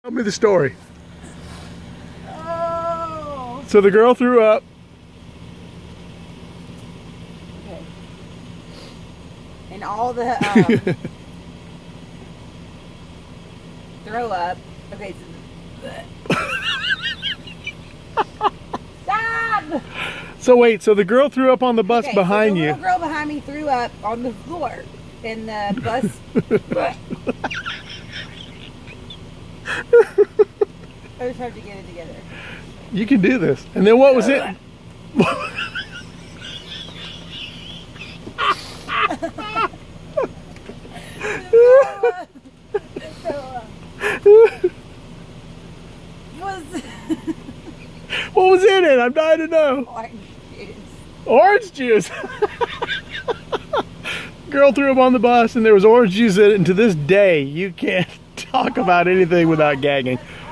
Tell me the story. Oh. So the girl threw up. Okay. And all the throw up. Okay. Stop! So wait, so the girl threw up on the bus behind so the you. little girl behind me threw up on the floor. And the bus. I just have to get it together. You can do this. And then what was it? What was in it? I'm dying to know. Orange juice. Orange juice. Girl threw up on the bus and there was orange juice in it, and to this day you can't talk about anything without gagging.